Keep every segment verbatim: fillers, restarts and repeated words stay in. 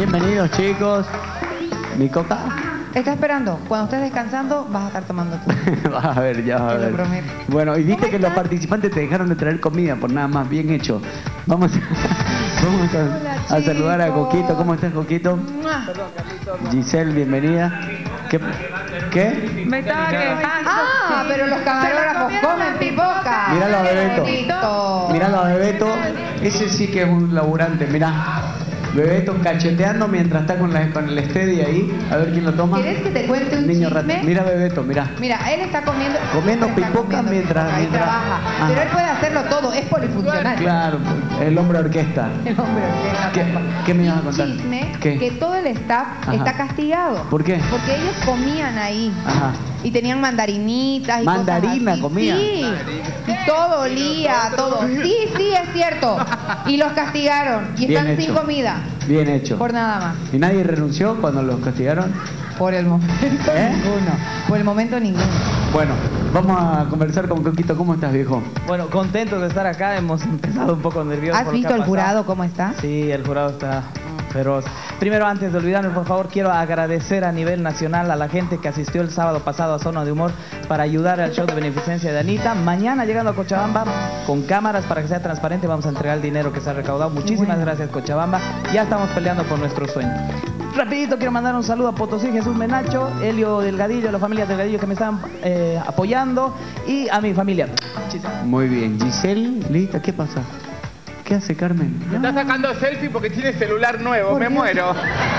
Bienvenidos, chicos. ¿Mi coca? Está esperando. Cuando estés descansando, vas a estar tomando tú. Vas a ver, ya vas a Te lo ver. prometo. Bueno, y viste que estás? los participantes te dejaron de traer comida por nada más. Bien hecho. Vamos, a, vamos a, Hola, a saludar a chicos. Coquito. ¿Cómo estás, Coquito? ¡Mua! Giselle, bienvenida. ¿Qué? ¿Qué? Me estaba quejando. Ah, pero los camarógrafos comen pipoca. Míralo a Bebeto. Bonito. Míralo a Bebeto. Ese sí que es un laburante. Mirá. Bebeto cacheteando mientras está con, la, con el steady ahí. A ver quién lo toma. ¿Querés que te cuente un Niño chisme? rato. Mira Bebeto, mira. Mira, él está comiendo... Comiendo está pipoca comiendo mientras- pipoca, ahí mientras- trabaja. Ajá. Pero él puede hacerlo todo, es polifuncional. Claro, el hombre orquesta. El hombre orquesta. ¿Qué, qué me ibas a contar? Un chisme ¿Qué? que todo el staff Ajá. está castigado. ¿Por qué? Porque ellos comían ahí. Ajá. Y tenían mandarinitas y Mandarina cosas así. comían. Sí. Y todo olía, todo. Sí, sí, es cierto. Y los castigaron. Y Bien están sin hecho. comida. Bien hecho. Por nada más. ¿Y nadie renunció cuando los castigaron? Por el momento ¿Eh? ninguno. Por el momento ninguno. Bueno, vamos a conversar con Coquito. ¿Cómo estás, viejo? Bueno, contentos de estar acá. Hemos empezado un poco nerviosos. ¿Has por lo que visto ha el pasado. jurado cómo está? Sí, el jurado está feroz. Primero, antes de olvidarme, por favor, quiero agradecer a nivel nacional a la gente que asistió el sábado pasado a Zona de Humor para ayudar al show de beneficencia de Anita. Mañana, llegando a Cochabamba, con cámaras para que sea transparente, vamos a entregar el dinero que se ha recaudado. Muchísimas Bueno. gracias, Cochabamba. Ya estamos peleando por nuestro sueño. Rapidito quiero mandar un saludo a Potosí, Jesús Menacho, Helio Delgadillo, a la familia Delgadillo que me están eh, apoyando y a mi familia. Muy bien. Giselle, lista, ¿qué pasa? ¿Qué hace Carmen? Me está sacando selfie porque tiene celular nuevo, Por me Dios. muero.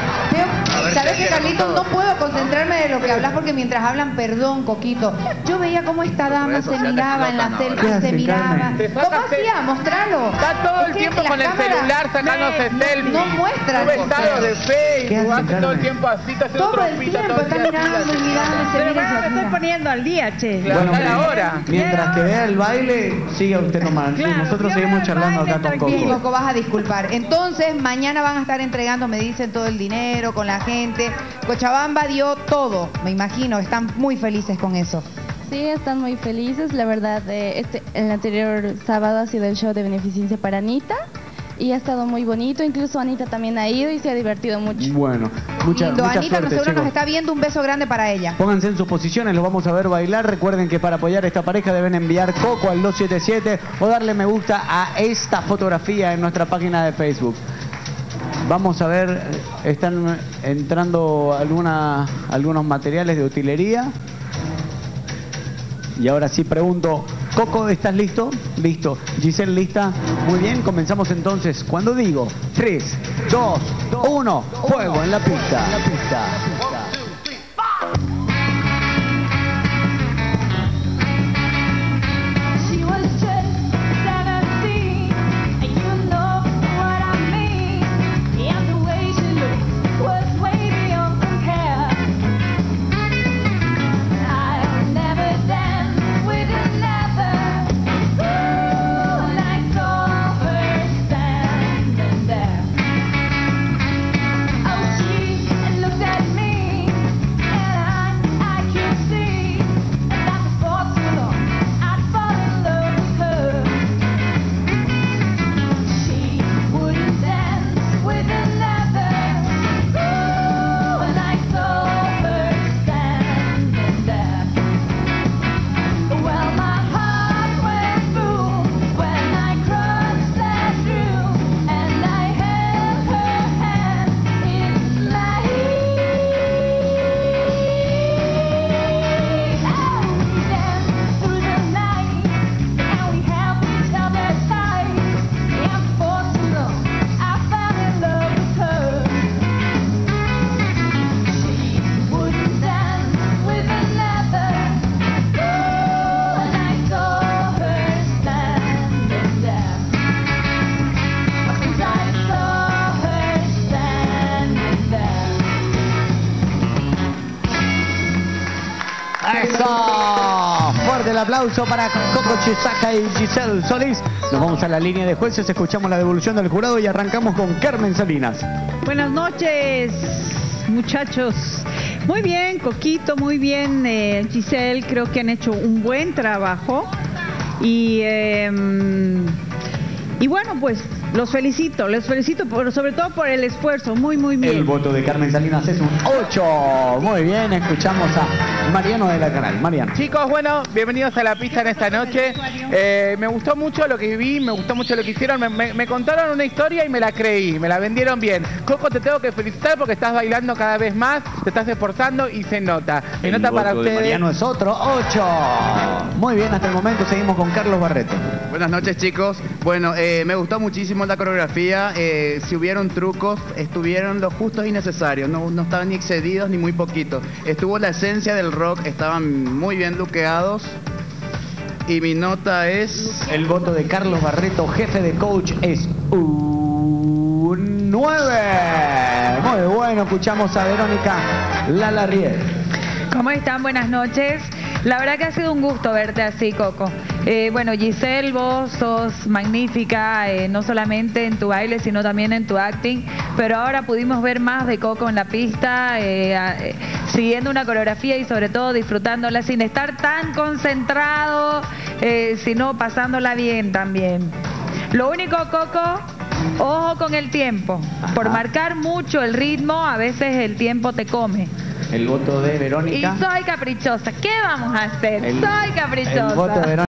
Pero, ¿sabes qué, Carlitos? No puedo concentrarme de lo que hablas porque mientras hablan, perdón, Coquito. Yo veía cómo esta dama se miraba en la ¿Qué selfie, hace, se miraba. Carmen? Te saca ¿Cómo hacía? selfie. Mostralo. Está todo Es el que tiempo las con el cámaras celular sacándose no- selfie. No muestran. Sube estados de ¿Qué Facebook, hace, hace todo el Carmen? tiempo así, está haciendo Todo el trompita tiempo todo el está día. mirando y mirando y se Pero mira y bueno, se me estoy mira. poniendo al día, che. Claro, Bueno, está la hora. mientras que vea el baile, siga usted nomás. Claro, Nosotros yo seguimos veo el charlando baile acá con tranquilo. Coco. Coco, vas a disculpar. Entonces, mañana van a estar entregando, me dicen, todo el dinero con la gente. Cochabamba dio todo, me imagino. Están muy felices con eso. Sí, están muy felices. La verdad, eh, este, el anterior sábado ha sido el show de beneficencia para Anita y ha estado muy bonito. Incluso Anita también ha ido y se ha divertido mucho. Bueno, mucha, Lindo, mucha Anita, suerte, seguro chicos. nos está viendo. Un beso grande para ella. Pónganse en sus posiciones, los vamos a ver bailar. Recuerden que para apoyar a esta pareja deben enviar Coco al dos siete siete o darle me gusta a esta fotografía en nuestra página de Facebook. Vamos a ver, están entrando alguna, algunos materiales de utilería. Y ahora sí pregunto, Coco, ¿estás listo? Listo. Giselle, ¿lista? Muy bien, comenzamos entonces. Cuando digo tres, dos, uno, fuego en la pista. En la pista. She was just seventeen, and you know what I mean. And the way she looked was way beyond compare. I'll never dance with another. Ooh, and I saw her standing there. Oh, she looked at me, and I, I could see that before too long I'd fall in love with her. She wouldn't dance with another. Ooh, and I saw her standing there. Well, my heart went boom when I crossed that room, and I held her hand in my oh, we danced through the night, and we held each other tight. And before too long, I fell in love with her. She wouldn't dance with another. Ooh, and I saw her standing there. And I saw her standing there. ¡Eso! Fuerte el aplauso para Coco Chisaca y Giselle Solís. Nos vamos a la línea de jueces, escuchamos la devolución del jurado y arrancamos con Carmen Salinas. Buenas noches, muchachos. Muy bien, Coquito, muy bien, eh, Giselle. Creo que han hecho un buen trabajo. Y, eh, y bueno, pues los felicito, les felicito por, sobre todo por el esfuerzo, muy, muy bien. El voto de Carmen Salinas es un ocho. Muy bien, escuchamos a Mariano de la Canal. Mariano. Chicos, bueno, bienvenidos a la pista en esta noche. Eh, me gustó mucho lo que vi, me gustó mucho lo que hicieron. Me, me- me contaron una historia y me la creí, me la vendieron bien. Coco, te tengo que felicitar porque estás bailando cada vez más, te estás esforzando y se nota. Se El nota voto para de ustedes. Mariano es otro ocho. Muy bien, hasta el momento seguimos con Carlos Barreto. Buenas noches, chicos. Bueno, eh, me gustó muchísimo la coreografía. Eh, si hubieron trucos, estuvieron los justos y necesarios. No, no estaban ni excedidos ni muy poquito. Estuvo la esencia del rock, estaban muy bien luqueados. Y mi nota es... El voto de Carlos Barreto, jefe de coach, es un nueve. Muy bueno, escuchamos a Verónica Lalarrié. ¿Cómo están? Buenas noches. La verdad que ha sido un gusto verte así, Coco. Eh, bueno, Giselle, vos sos magnífica, eh, no solamente en tu baile, sino también en tu acting, pero ahora pudimos ver más de Coco en la pista, eh, a- eh, siguiendo una coreografía y sobre todo disfrutándola sin estar tan concentrado, eh, sino pasándola bien también. Lo único, Coco, ojo con el tiempo. Por marcar mucho el ritmo, a veces el tiempo te come. El voto de Y Verónica. soy caprichosa. ¿Qué vamos a hacer? El- soy caprichosa. El voto de Verónica.